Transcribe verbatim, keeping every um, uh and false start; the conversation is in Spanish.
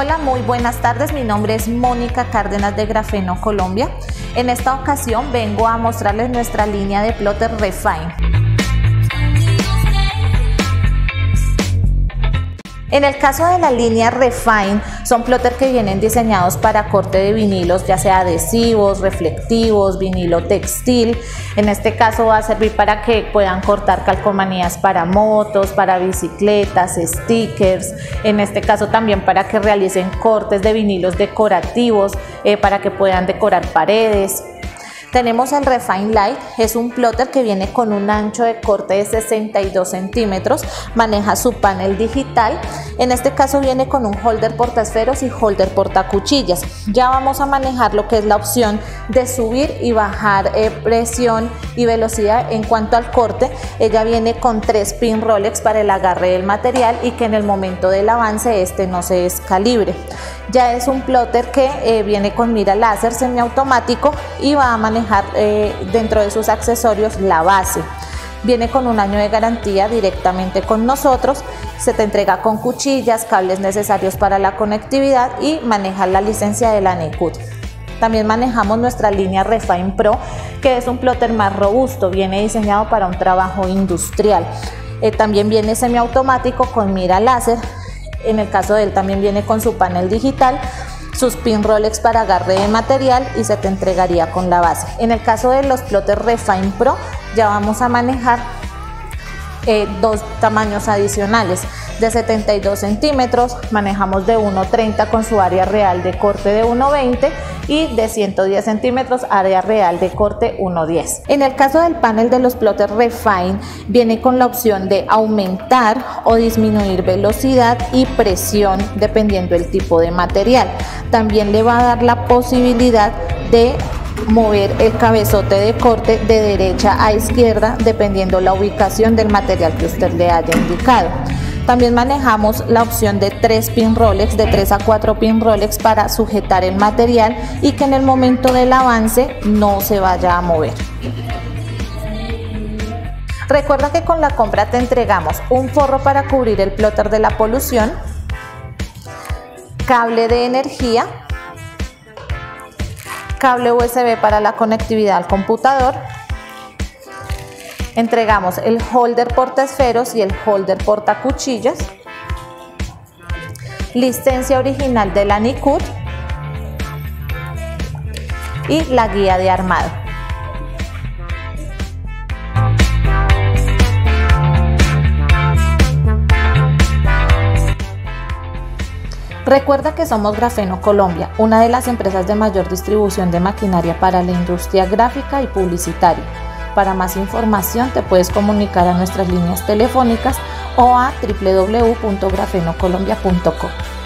Hola, muy buenas tardes. Mi nombre es Mónica Cárdenas de Grafeno Colombia. En esta ocasión vengo a mostrarles nuestra línea de plotter Refine. En el caso de la línea Refine, son plotter que vienen diseñados para corte de vinilos, ya sea adhesivos, reflectivos, vinilo textil. En este caso va a servir para que puedan cortar calcomanías para motos, para bicicletas, stickers. En este caso también para que realicen cortes de vinilos decorativos, eh, para que puedan decorar paredes. Tenemos el Refine Light, es un plotter que viene con un ancho de corte de sesenta y dos centímetros, maneja su panel digital. En este caso viene con un holder portaesferos y holder portacuchillas. Ya vamos a manejar lo que es la opción de subir y bajar eh, presión y velocidad en cuanto al corte. Ella viene con tres pin Rolex para el agarre del material y que en el momento del avance este no se descalibre. Ya es un plotter que eh, viene con mira láser semiautomático y va a manejar eh, dentro de sus accesorios la base. Viene con un año de garantía directamente con nosotros, se te entrega con cuchillas, cables necesarios para la conectividad y maneja la licencia de la Nicut. También manejamos nuestra línea Refine Pro, que es un plotter más robusto, viene diseñado para un trabajo industrial. Eh, también viene semiautomático con mira láser. En el caso de él también viene con su panel digital, sus pin Rolex para agarre de material y se te entregaría con la base. En el caso de los plotter Refine Pro ya vamos a manejar eh, dos tamaños adicionales. De setenta y dos centímetros, manejamos de uno treinta con su área real de corte de uno veinte y de ciento diez centímetros área real de corte uno diez. En el caso del panel de los plotter Refine viene con la opción de aumentar o disminuir velocidad y presión dependiendo del tipo de material. También le va a dar la posibilidad de mover el cabezote de corte de derecha a izquierda dependiendo la ubicación del material que usted le haya indicado. También manejamos la opción de tres pin Rolex, de tres a cuatro pin Rolex para sujetar el material y que en el momento del avance no se vaya a mover. Recuerda que con la compra te entregamos un forro para cubrir el plotter de la polución, cable de energía, cable U S B para la conectividad al computador. Entregamos el holder portaesferos y el holder portacuchillas, licencia original de la Nicut y la guía de armado. Recuerda que somos Grafeno Colombia, una de las empresas de mayor distribución de maquinaria para la industria gráfica y publicitaria. Para más información te puedes comunicar a nuestras líneas telefónicas o a w w w punto grafeno colombia punto com.